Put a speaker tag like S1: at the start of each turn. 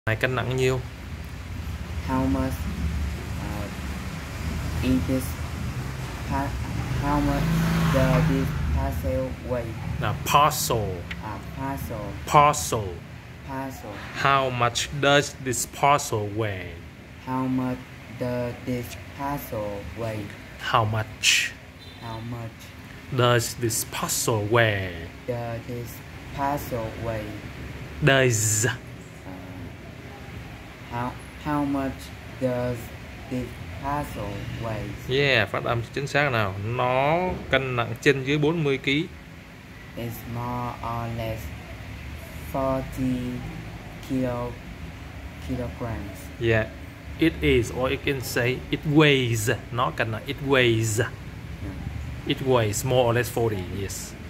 S1: Này cân nặng nhiêu?
S2: How much is this how much does this parcel weigh?
S1: Là parcel.
S2: Parcel.
S1: Parcel.
S2: Parcel.
S1: How much does this parcel weigh?
S2: How much does this parcel weigh?
S1: How much
S2: How much
S1: does this parcel weigh?
S2: does this parcel weigh?
S1: Does.
S2: How much does this parcel weigh?
S1: Yeah, phát âm chính xác nào. Nó cân nặng trên dưới 40 kg.
S2: It's more or less 40 kilograms.
S1: Yeah, it is, or you can say it weighs. Nó cân nặng it weighs. It weighs more or less 40, yes.